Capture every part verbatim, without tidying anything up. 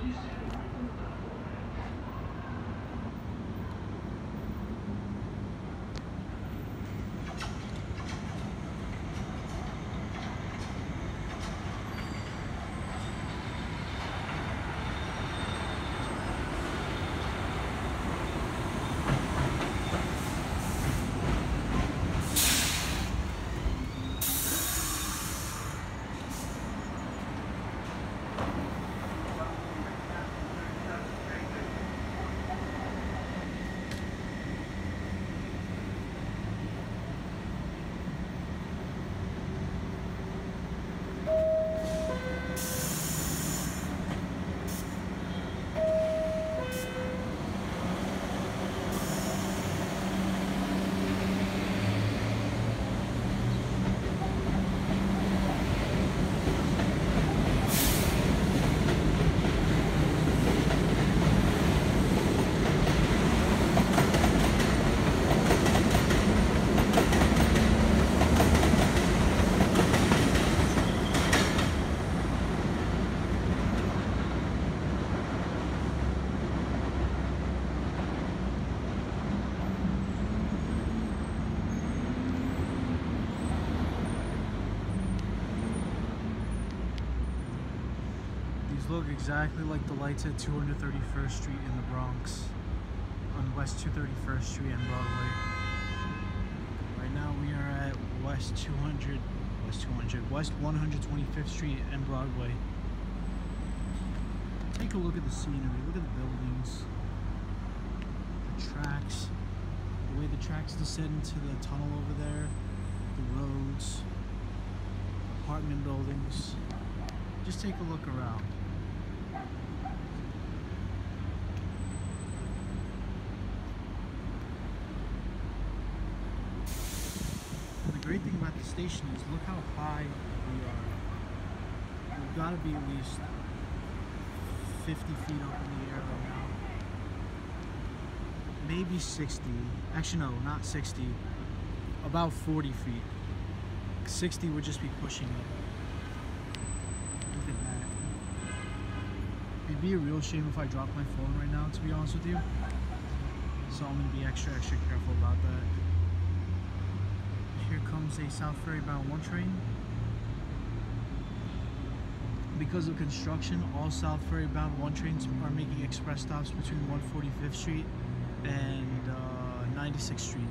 Look exactly like the lights at two hundred thirty-first Street in the Bronx, on West two hundred thirty-first Street and Broadway. Right now we are at West two hundred, West two hundred, West one hundred twenty-fifth Street and Broadway. Take a look at the scenery, look at the buildings, the tracks, the way the tracks descend into the tunnel over there, the roads, apartment buildings. Just take a look around. The great thing about the station is look how high we are. We've got to be at least fifty feet up in the air right now. Maybe sixty. Actually, no, not sixty. About forty feet. sixty would just be pushing it. Look at that. It'd be a real shame if I dropped my phone right now, to be honest with you. So I'm going to be extra, extra careful about that. Here comes a South Ferry bound one train. Because of construction, all South Ferry bound one trains are making express stops between one hundred forty-fifth Street and uh, ninety-sixth Street.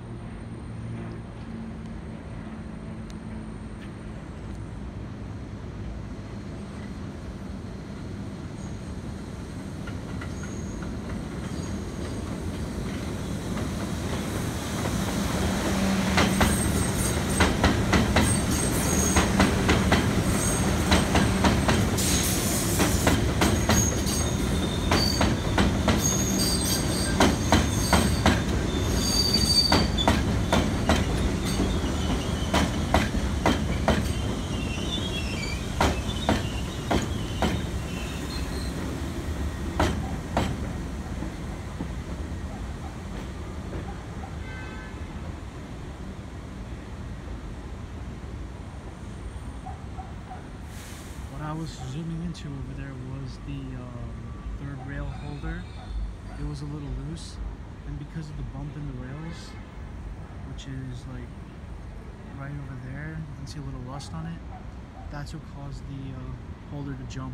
I was zooming into over there was the um, third rail holder. It was a little loose, and because of the bump in the rails, which is like right over there, you can see a little rust on it. That's what caused the uh, holder to jump.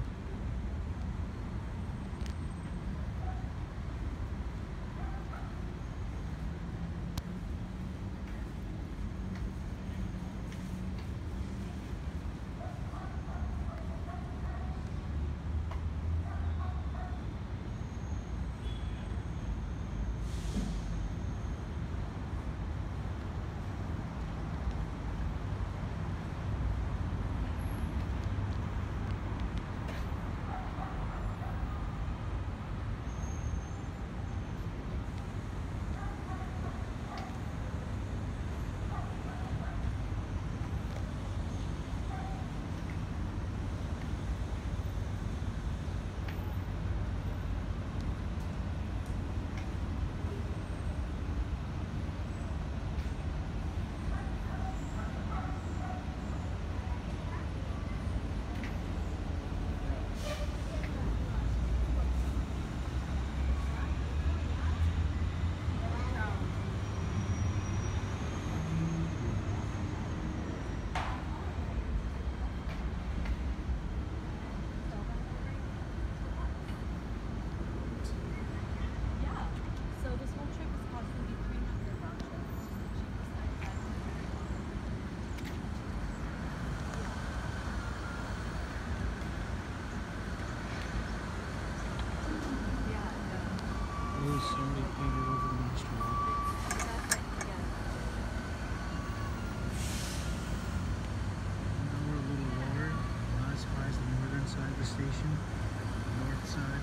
station, north side.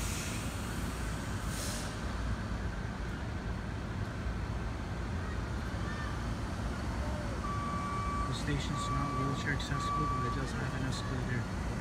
The station's not wheelchair accessible, but it does have an escalator.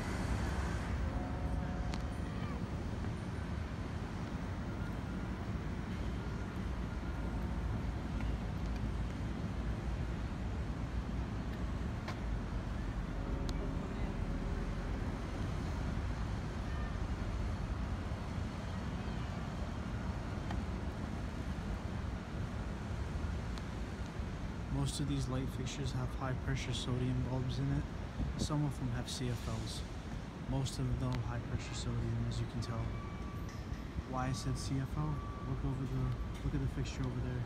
Most of these light fixtures have high pressure sodium bulbs in it. Some of them have C F Ls. Most of them though high pressure sodium, as you can tell. Why I said C F L? Look over the look at the fixture over there.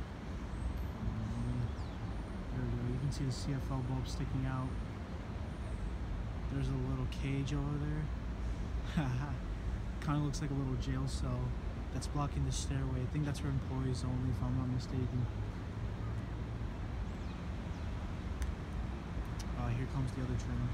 Um, there we go. You can see the C F L bulb sticking out. There's a little cage over there. Kind of looks like a little jail cell that's blocking the stairway. I think that's for employees only, if I'm not mistaken. Here comes the other trim.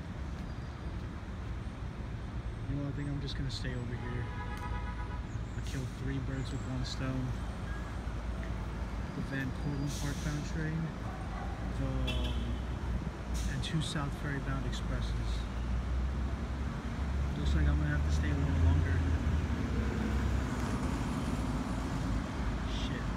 You know, I think I'm just gonna stay over here. I killed three birds with one stone. The Van Cortlandt Parkbound train, the um, and two South Ferry bound expresses. Looks like I'm gonna have to stay a little longer. Shit.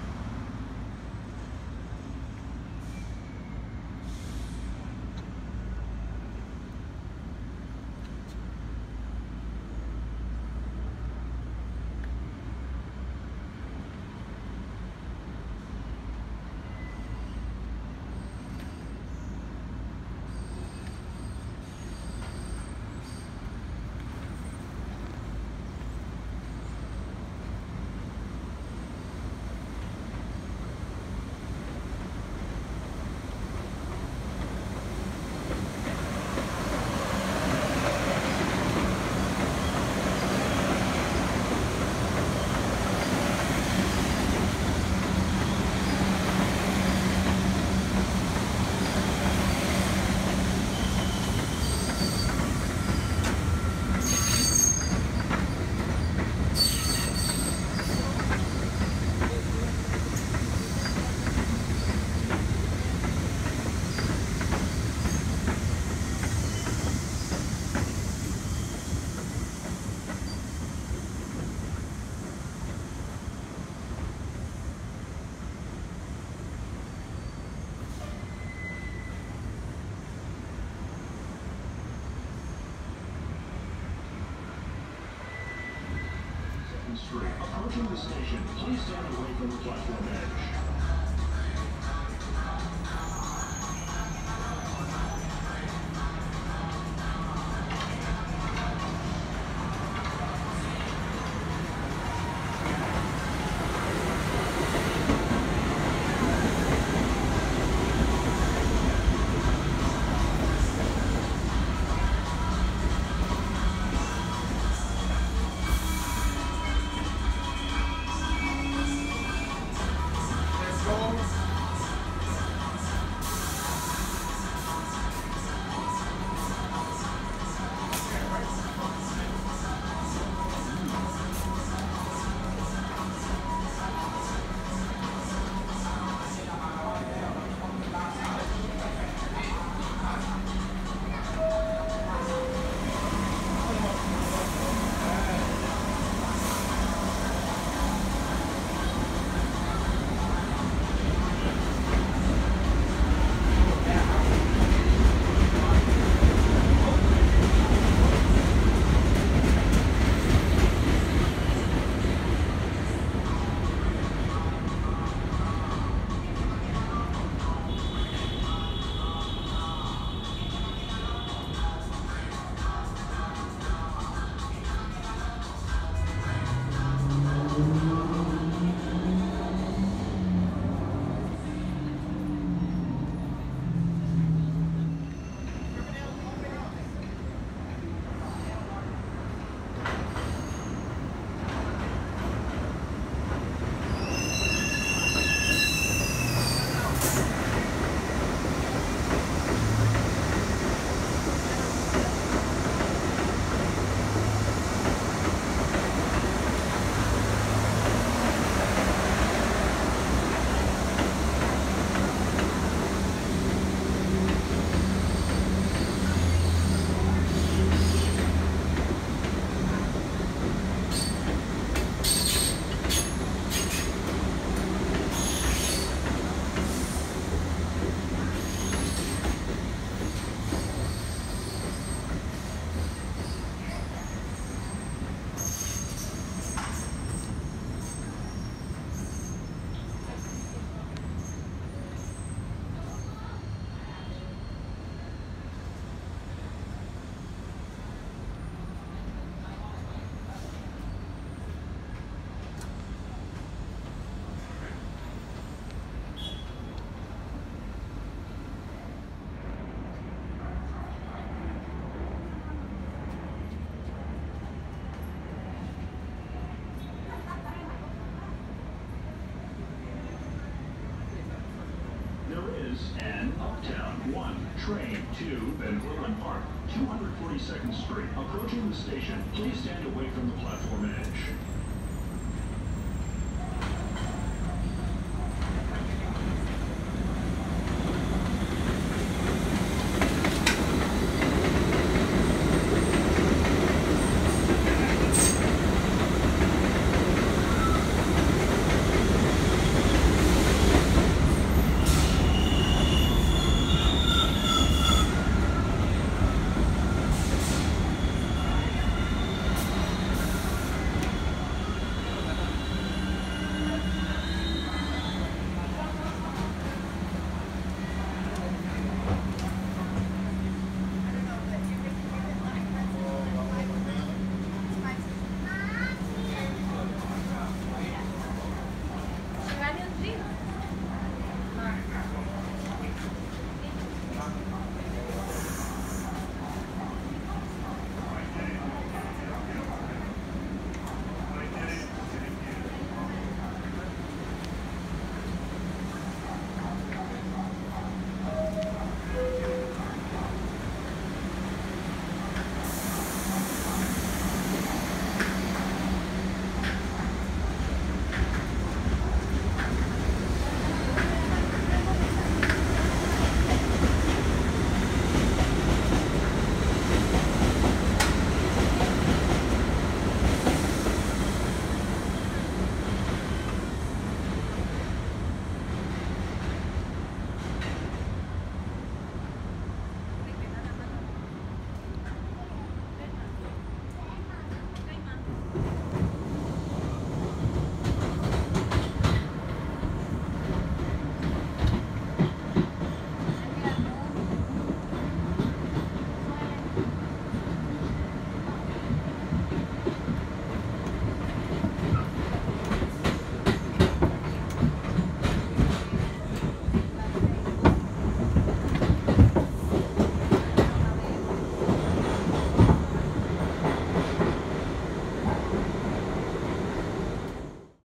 Approaching the station, please stand away from the platform edge. train to Van Cortlandt Park, two hundred forty-second Street. Approaching the station, please stand away from the platform edge.